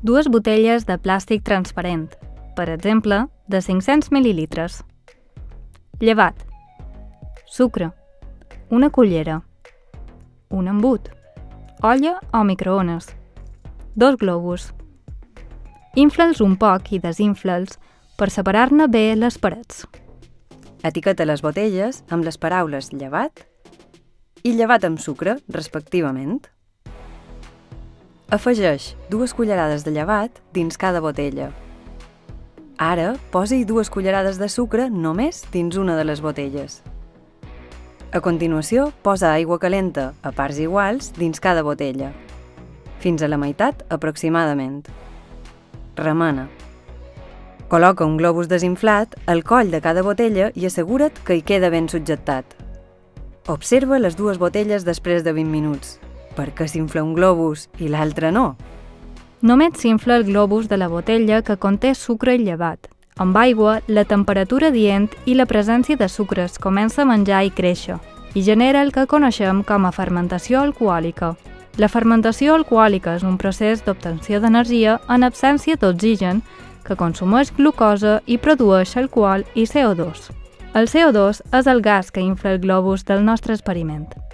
Dues botelles de plàstic transparent, per exemple, de 500 mil·lilitres. Llevat. Sucre. Una cullera. Un embut. Olla o microones. 2 globus. Infla'ls un poc i desinfla'ls per separar-ne bé les parets. Etiqueta les botelles amb les paraules llevat i llevat amb sucre, respectivament. Afegeix 2 cullerades de llevat dins cada botella. Ara, posa-hi 2 cullerades de sucre només dins una de les botelles. A continuació, posa aigua calenta a parts iguals dins cada botella, fins a la meitat aproximadament. Remena. Col·loca un globus desinflat al coll de cada botella i assegura't que hi queda ben subjectat. Observa les 2 botelles després de 20 minuts. Per què s'infla un globus i l'altre no? Només s'infla el globus de la botella que conté sucre i llevat. Amb aigua, la temperatura adient i la presència de sucres comença a menjar i créixer i genera el que coneixem com a fermentació alcohòlica. La fermentació alcohòlica és un procés d'obtenció d'energia en absència d'oxigen que consumeix glucosa i produeix alcohol i CO2. El CO2 és el gas que infla el globus del nostre experiment.